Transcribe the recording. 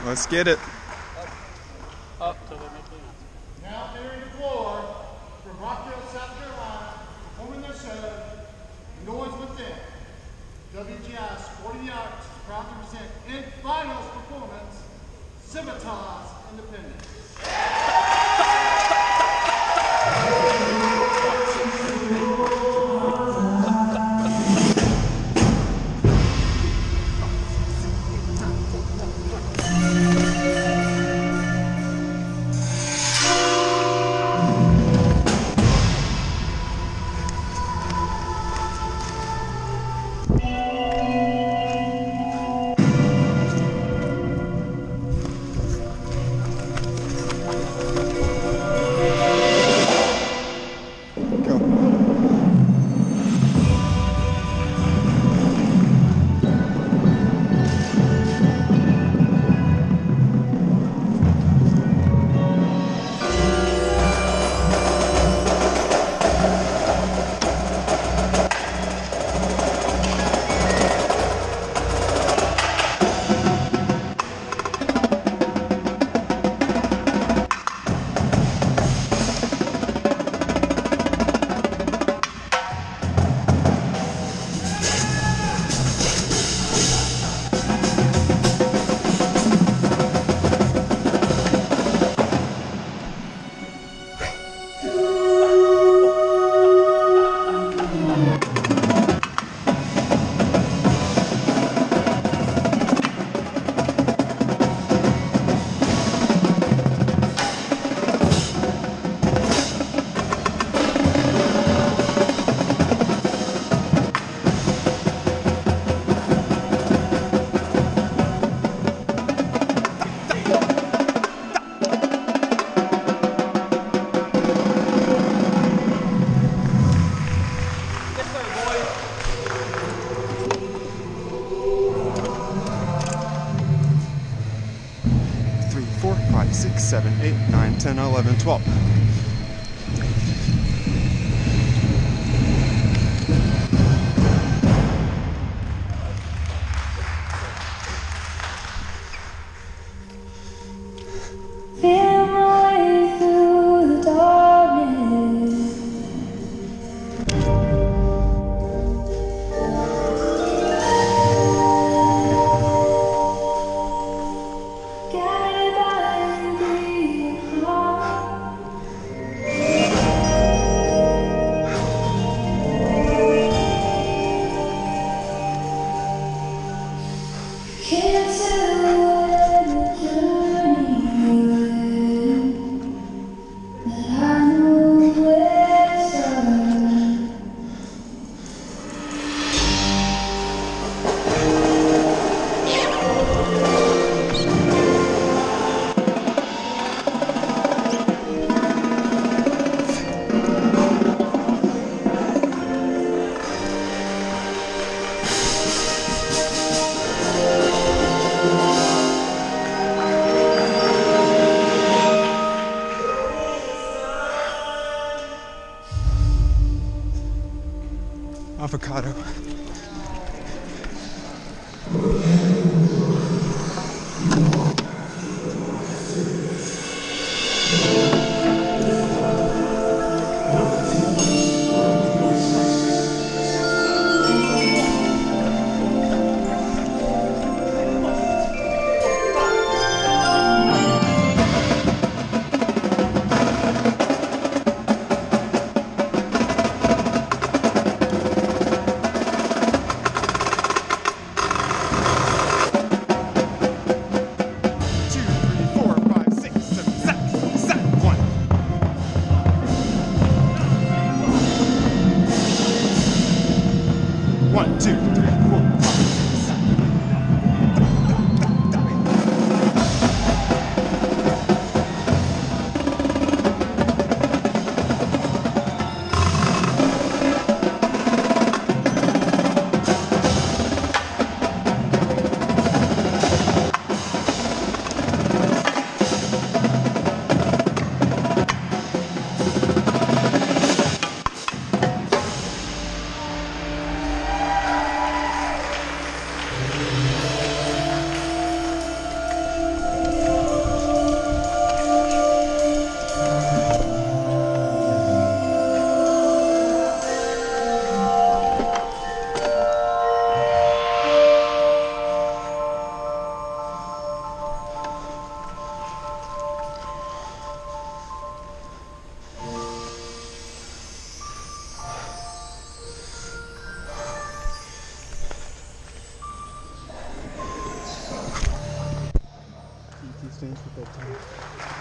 Let's get it. Up till they make the announcement. Now entering the floor from Rockville, South Carolina, performing their show, Noise Within. WGI's 40 Yachts proud to present in finals performance, Civitas Independence. Three, 4, 5, 6, 7, 8, 9, 10, 11, 12. Feel my way through the darkness. Guided by a beating heart. Can't tell where the journey will, but I know where to start. sense at that time.